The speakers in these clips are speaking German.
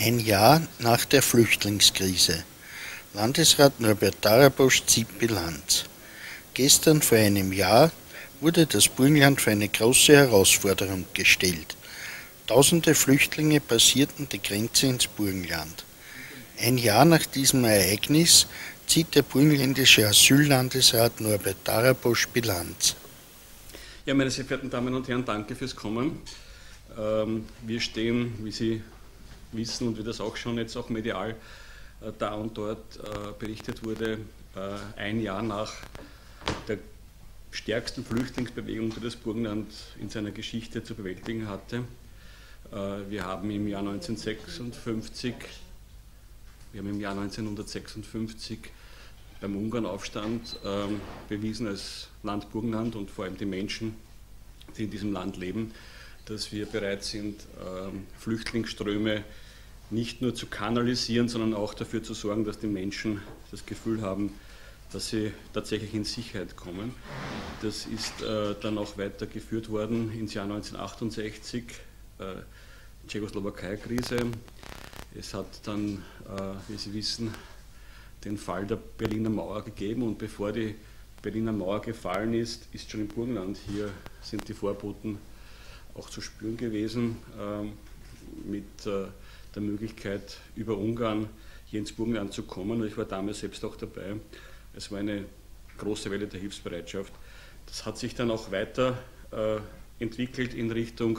Ein Jahr nach der Flüchtlingskrise. Landesrat Norbert Darabosch zieht Bilanz. Gestern vor einem Jahr wurde das Burgenland vor eine große Herausforderung gestellt. Tausende Flüchtlinge passierten die Grenze ins Burgenland. Ein Jahr nach diesem Ereignis zieht der burgenländische Asyllandesrat Norbert Darabosch Bilanz. Ja, meine sehr verehrten Damen und Herren, danke fürs Kommen. Wir stehen, wie Sie wissen und wie das auch schon jetzt auch medial da und dort berichtet wurde, ein Jahr nach der stärksten Flüchtlingsbewegung, die das Burgenland in seiner Geschichte zu bewältigen hatte. Wir haben im Jahr 1956 beim Ungarnaufstand bewiesen als Land Burgenland und vor allem die Menschen, die in diesem Land leben, dass wir bereit sind, Flüchtlingsströme nicht nur zu kanalisieren, sondern auch dafür zu sorgen, dass die Menschen das Gefühl haben, dass sie tatsächlich in Sicherheit kommen. Das ist dann auch weitergeführt worden ins Jahr 1968, Tschechoslowakei-Krise. Es hat dann, wie Sie wissen, den Fall der Berliner Mauer gegeben, und bevor die Berliner Mauer gefallen ist, ist schon im Burgenland, hier sind die Vorboten auch zu spüren gewesen, mit der Möglichkeit, über Ungarn hier ins Burgenland zu kommen. Und ich war damals selbst auch dabei. Es war eine große Welle der Hilfsbereitschaft. Das hat sich dann auch weiter entwickelt in Richtung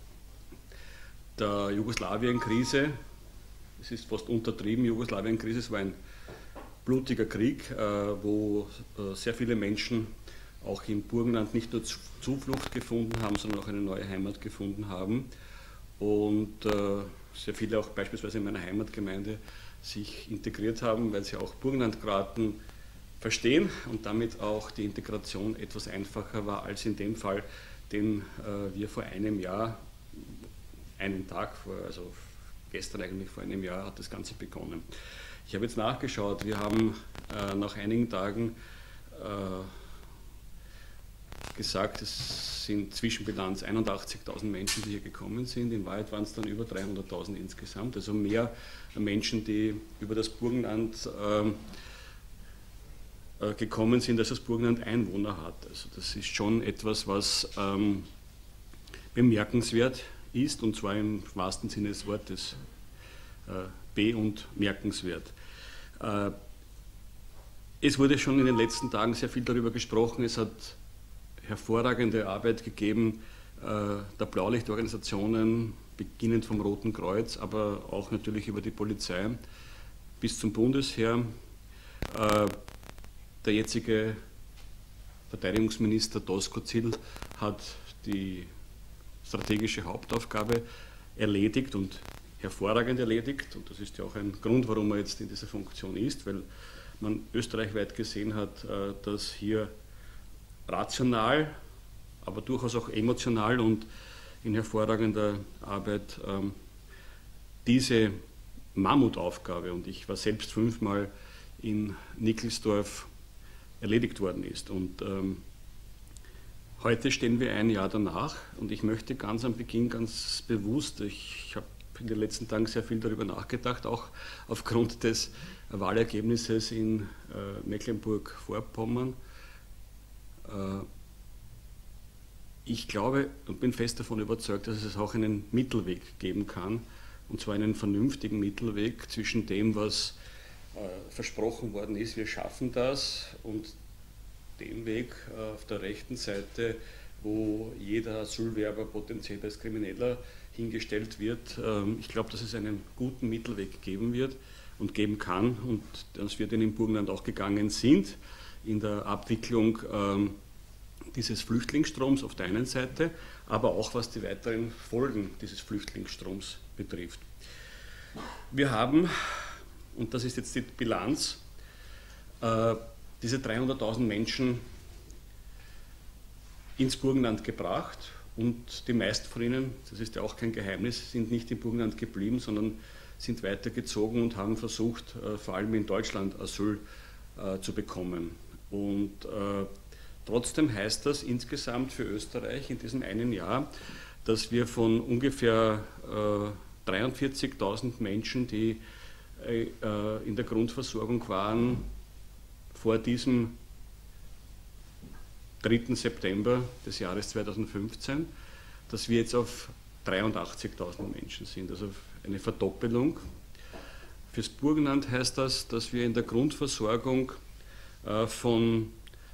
der Jugoslawien-Krise. Es ist fast untertrieben, Jugoslawien-Krise, es war ein blutiger Krieg, wo sehr viele Menschen auch im Burgenland nicht nur Zuflucht gefunden haben, sondern auch eine neue Heimat gefunden haben. Und sehr viele auch beispielsweise in meiner Heimatgemeinde sich integriert haben, weil sie auch Burgenlandgraten verstehen und damit auch die Integration etwas einfacher war als in dem Fall, den wir vor einem Jahr, einen Tag vor, also gestern eigentlich vor einem Jahr hat das Ganze begonnen. Ich habe jetzt nachgeschaut, wir haben nach einigen Tagen gesagt, es sind Zwischenbilanz 81.000 Menschen, die hier gekommen sind. In Wahrheit waren es dann über 300.000 insgesamt, also mehr Menschen, die über das Burgenland gekommen sind, als das Burgenland Einwohner hat. Also das ist schon etwas, was bemerkenswert ist, und zwar im wahrsten Sinne des Wortes und merkenswert. Es wurde schon in den letzten Tagen sehr viel darüber gesprochen. Es hat hervorragende Arbeit gegeben der Blaulichtorganisationen, beginnend vom Roten Kreuz, aber auch natürlich über die Polizei bis zum Bundesheer. Der jetzige Verteidigungsminister Doskozil hat die strategische Hauptaufgabe erledigt und hervorragend erledigt, und das ist ja auch ein Grund, warum er jetzt in dieser Funktion ist, weil man österreichweit gesehen hat, dass hier rational, aber durchaus auch emotional und in hervorragender Arbeit diese Mammutaufgabe, und ich war selbst 5-mal in Nickelsdorf, erledigt worden ist. Und heute stehen wir ein Jahr danach, und ich möchte ganz am Beginn ganz bewusst, ich habe in den letzten Tagen sehr viel darüber nachgedacht, auch aufgrund des Wahlergebnisses in Mecklenburg-Vorpommern. Ich glaube und bin fest davon überzeugt, dass es auch einen Mittelweg geben kann, und zwar einen vernünftigen Mittelweg zwischen dem, was versprochen worden ist, wir schaffen das, und dem Weg auf der rechten Seite, wo jeder Asylwerber potenziell als Krimineller hingestellt wird. Ich glaube, dass es einen guten Mittelweg geben wird und geben kann, und dass wir den im Burgenland auch gegangen sind, in der Abwicklung dieses Flüchtlingsstroms auf der einen Seite, aber auch was die weiteren Folgen dieses Flüchtlingsstroms betrifft. Wir haben, und das ist jetzt die Bilanz, diese 300.000 Menschen ins Burgenland gebracht, und die meisten von ihnen, das ist ja auch kein Geheimnis, sind nicht im Burgenland geblieben, sondern sind weitergezogen und haben versucht, vor allem in Deutschland Asyl zu bekommen. Und trotzdem heißt das insgesamt für Österreich in diesem einen Jahr, dass wir von ungefähr 43.000 Menschen, die in der Grundversorgung waren vor diesem 3. September des Jahres 2015, dass wir jetzt auf 83.000 Menschen sind, also eine Verdoppelung. Fürs Burgenland heißt das, dass wir in der Grundversorgung von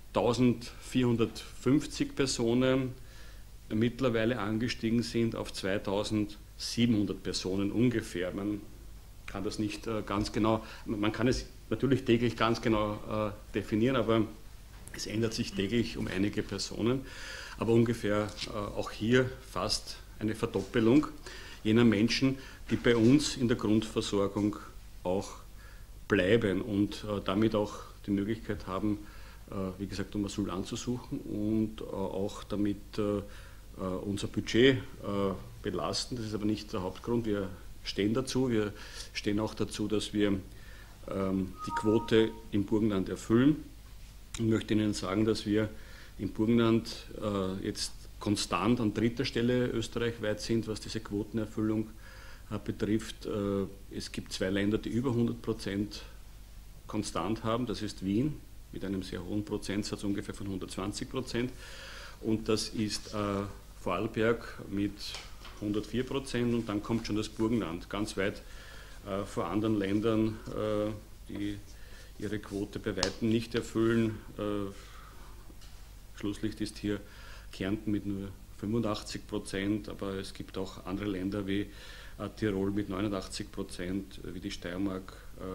1450 Personen mittlerweile angestiegen sind auf 2700 Personen ungefähr. Man kann das nicht ganz genau, man kann es natürlich täglich ganz genau definieren, aber es ändert sich täglich um einige Personen, aber ungefähr auch hier fast eine Verdoppelung jener Menschen, die bei uns in der Grundversorgung auch bleiben und damit auch die Möglichkeit haben, wie gesagt, um Asyl anzusuchen und auch damit unser Budget belasten. Das ist aber nicht der Hauptgrund. Wir stehen dazu. Wir stehen auch dazu, dass wir die Quote im Burgenland erfüllen. Ich möchte Ihnen sagen, dass wir im Burgenland jetzt konstant an 3. Stelle österreichweit sind, was diese Quotenerfüllung betrifft. Es gibt 2 Länder, die über 100% konstant haben. Das ist Wien mit einem sehr hohen Prozentsatz, ungefähr von 120%. Und das ist Vorarlberg mit 104%. Und dann kommt schon das Burgenland ganz weit vor anderen Ländern, die ihre Quote bei weitem nicht erfüllen. Schlusslicht ist hier Kärnten mit nur 85%, aber es gibt auch andere Länder wie Tirol mit 89%, wie die Steiermark,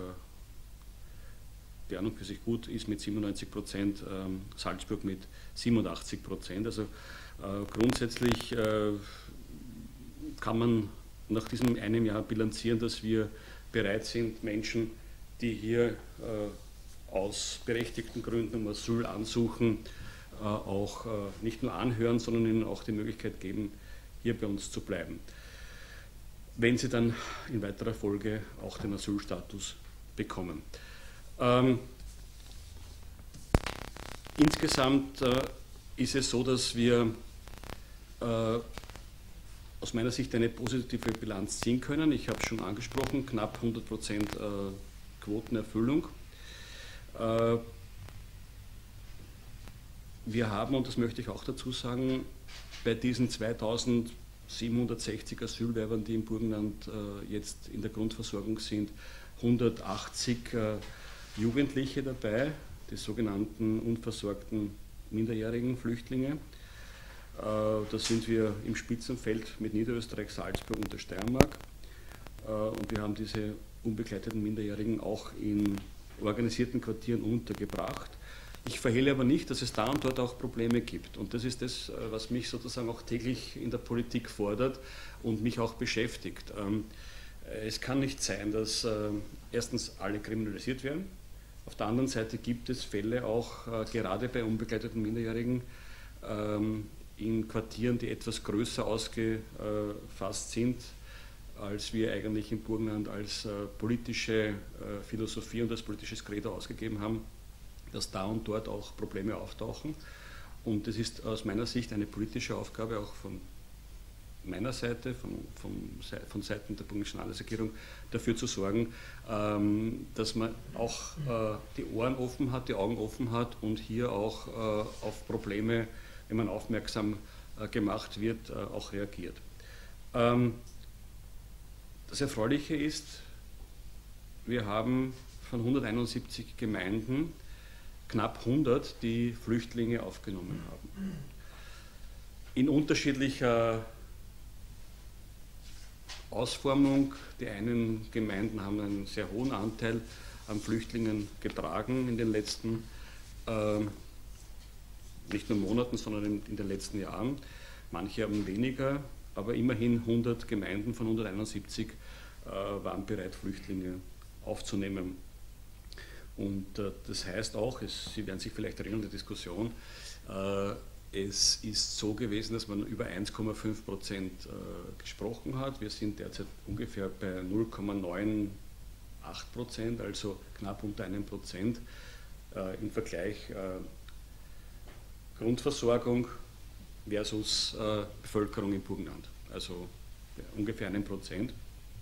die an und für sich gut ist, mit 97%, Salzburg mit 87%. Also grundsätzlich kann man nach diesem einem Jahr bilanzieren, dass wir bereit sind, Menschen, die hier aus berechtigten Gründen um Asyl ansuchen, auch nicht nur anhören, sondern ihnen auch die Möglichkeit geben, hier bei uns zu bleiben, wenn sie dann in weiterer Folge auch den Asylstatus bekommen. Insgesamt ist es so, dass wir aus meiner Sicht eine positive Bilanz ziehen können. Ich habe es schon angesprochen, knapp 100% Quotenerfüllung. Wir haben, und das möchte ich auch dazu sagen, bei diesen 2760 Asylwerbern, die im Burgenland jetzt in der Grundversorgung sind, 180 Jugendliche dabei, die sogenannten unversorgten minderjährigen Flüchtlinge. Da sind wir im Spitzenfeld mit Niederösterreich, Salzburg und der Steiermark. Und wir haben diese unbegleiteten Minderjährigen auch in organisierten Quartieren untergebracht. Ich verhehle aber nicht, dass es da und dort auch Probleme gibt. Und das ist das, was mich sozusagen auch täglich in der Politik fordert und mich auch beschäftigt. Es kann nicht sein, dass erstens alle kriminalisiert werden. Auf der anderen Seite gibt es Fälle auch gerade bei unbegleiteten Minderjährigen in Quartieren, die etwas größer ausgefasst sind, als wir eigentlich im Burgenland als politische Philosophie und als politisches Credo ausgegeben haben, dass da und dort auch Probleme auftauchen. Und es ist aus meiner Sicht eine politische Aufgabe, auch von meiner Seite, von Seiten der burgenländischen Landesregierung, dafür zu sorgen, dass man auch die Ohren offen hat, die Augen offen hat und hier auch auf Probleme, wenn man aufmerksam gemacht wird, auch reagiert. Das Erfreuliche ist, wir haben von 171 Gemeinden knapp 100, die Flüchtlinge aufgenommen haben. In unterschiedlicher Ausformung. Die einen Gemeinden haben einen sehr hohen Anteil an Flüchtlingen getragen in den letzten, nicht nur Monaten, sondern in den letzten Jahren. Manche haben weniger, aber immerhin 100 Gemeinden von 171 waren bereit, Flüchtlinge aufzunehmen. Und das heißt auch, Sie werden sich vielleicht erinnern, die Diskussion, es ist so gewesen, dass man über 1,5% gesprochen hat. Wir sind derzeit ungefähr bei 0,98%, also knapp unter 1% im Vergleich Grundversorgung versus Bevölkerung im Burgenland, also ungefähr 1%.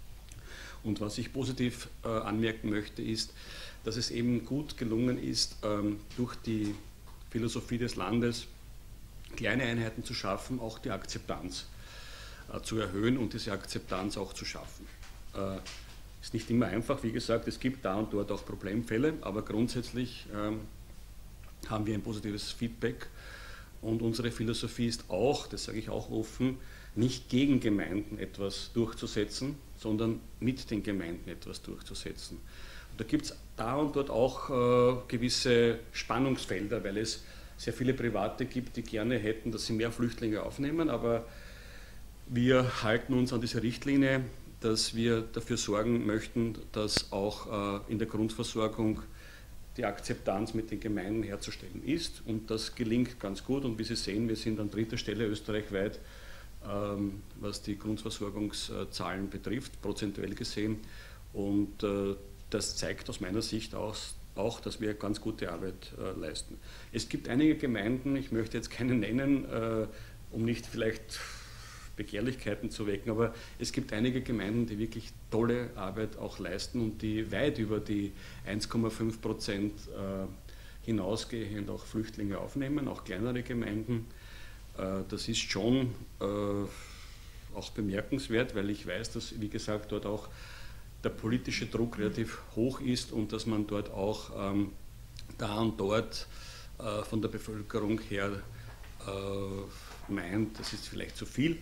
Und was ich positiv anmerken möchte, ist, dass es eben gut gelungen ist, durch die Philosophie des Landes kleine Einheiten zu schaffen, auch die Akzeptanz zu erhöhen und diese Akzeptanz auch zu schaffen. Ist nicht immer einfach, wie gesagt, es gibt da und dort auch Problemfälle, aber grundsätzlich haben wir ein positives Feedback und unsere Philosophie ist auch, das sage ich auch offen, nicht gegen Gemeinden etwas durchzusetzen, sondern mit den Gemeinden etwas durchzusetzen. Und da gibt es da und dort auch gewisse Spannungsfelder, weil es sehr viele Private gibt, die gerne hätten, dass sie mehr Flüchtlinge aufnehmen, aber wir halten uns an diese Richtlinie, dass wir dafür sorgen möchten, dass auch in der Grundversorgung die Akzeptanz mit den Gemeinden herzustellen ist und das gelingt ganz gut und wie Sie sehen, wir sind an dritter Stelle österreichweit, was die Grundversorgungszahlen betrifft, prozentuell gesehen und das zeigt aus meiner Sicht auch, dass wir ganz gute Arbeit leisten. Es gibt einige Gemeinden, ich möchte jetzt keine nennen, um nicht vielleicht Begehrlichkeiten zu wecken, aber es gibt einige Gemeinden, die wirklich tolle Arbeit auch leisten und die weit über die 1,5% hinausgehend auch Flüchtlinge aufnehmen, auch kleinere Gemeinden. Das ist schon auch bemerkenswert, weil ich weiß, dass, wie gesagt, dort auch der politische Druck relativ hoch ist und dass man dort auch da und dort von der Bevölkerung her meint, das ist vielleicht zu viel.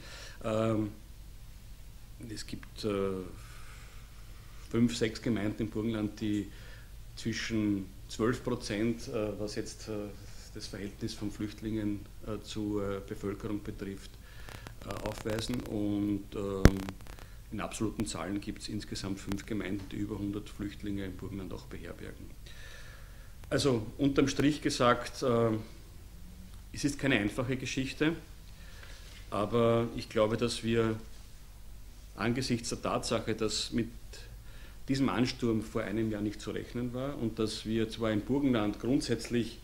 Es gibt 5, 6 Gemeinden im Burgenland, die zwischen 12%, was jetzt das Verhältnis von Flüchtlingen zur Bevölkerung betrifft, aufweisen und in absoluten Zahlen gibt es insgesamt 5 Gemeinden, die über 100 Flüchtlinge im Burgenland auch beherbergen. Also unterm Strich gesagt, es ist keine einfache Geschichte, aber ich glaube, dass wir angesichts der Tatsache, dass mit diesem Ansturm vor einem Jahr nicht zu rechnen war und dass wir zwar im Burgenland grundsätzlich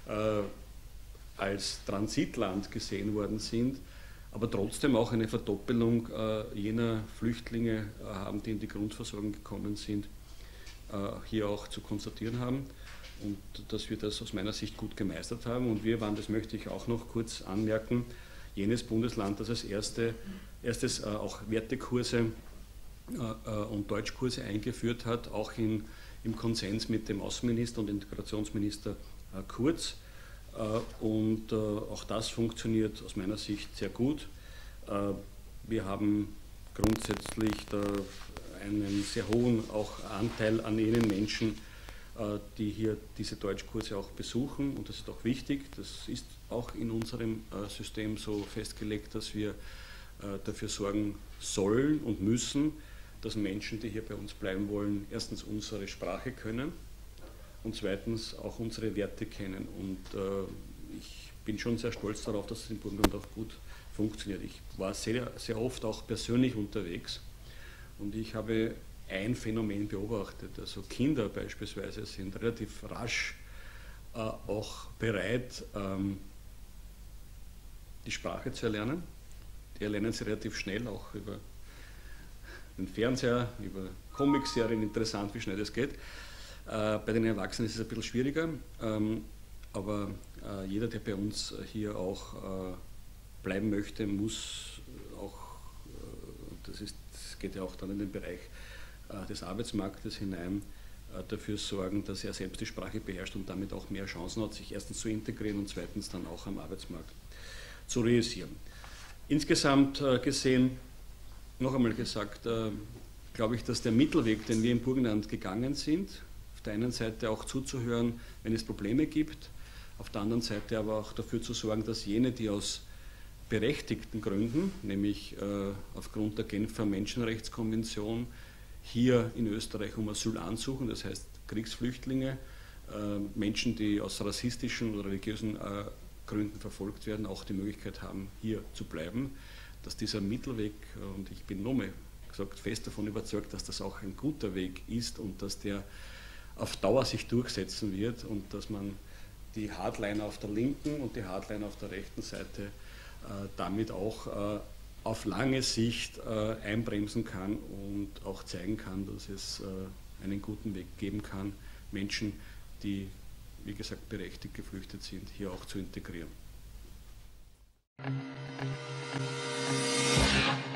als Transitland gesehen worden sind, aber trotzdem auch eine Verdoppelung jener Flüchtlinge haben, die in die Grundversorgung gekommen sind, hier auch zu konstatieren haben und dass wir das aus meiner Sicht gut gemeistert haben. Und wir waren, das möchte ich auch noch kurz anmerken, jenes Bundesland, das als erstes auch Wertekurse und Deutschkurse eingeführt hat, auch im Konsens mit dem Außenminister und Integrationsminister Kurz. Und auch das funktioniert aus meiner Sicht sehr gut. Wir haben grundsätzlich einen sehr hohen auch Anteil an jenen Menschen, die hier diese Deutschkurse auch besuchen und das ist auch wichtig. Das ist auch in unserem System so festgelegt, dass wir dafür sorgen sollen und müssen, dass Menschen, die hier bei uns bleiben wollen, erstens unsere Sprache können und zweitens auch unsere Werte kennen. Und ich bin schon sehr stolz darauf, dass es im Burgenland auch gut funktioniert. Ich war sehr, sehr oft auch persönlich unterwegs und ich habe ein Phänomen beobachtet. Also Kinder beispielsweise sind relativ rasch auch bereit, die Sprache zu erlernen. Die erlernen sie relativ schnell, auch über den Fernseher, über Comicserien, interessant, wie schnell das geht. Bei den Erwachsenen ist es ein bisschen schwieriger, aber jeder, der bei uns hier auch bleiben möchte, muss auch, das geht ja auch dann in den Bereich des Arbeitsmarktes hinein, dafür sorgen, dass er selbst die Sprache beherrscht und damit auch mehr Chancen hat, sich erstens zu integrieren und zweitens dann auch am Arbeitsmarkt zu realisieren. Insgesamt gesehen, noch einmal gesagt, glaube ich, dass der Mittelweg, den wir im Burgenland gegangen sind, auf der einen Seite auch zuzuhören, wenn es Probleme gibt, auf der anderen Seite aber auch dafür zu sorgen, dass jene, die aus berechtigten Gründen, nämlich aufgrund der Genfer Menschenrechtskonvention, hier in Österreich um Asyl ansuchen, das heißt Kriegsflüchtlinge, Menschen, die aus rassistischen oder religiösen Gründen verfolgt werden, auch die Möglichkeit haben, hier zu bleiben, dass dieser Mittelweg, und ich bin nochmal gesagt fest davon überzeugt, dass das auch ein guter Weg ist und dass der auf Dauer sich durchsetzen wird und dass man die Hardliner auf der linken und die Hardliner auf der rechten Seite damit auch auf lange Sicht einbremsen kann und auch zeigen kann, dass es einen guten Weg geben kann, Menschen, die, wie gesagt, berechtigt geflüchtet sind, hier auch zu integrieren.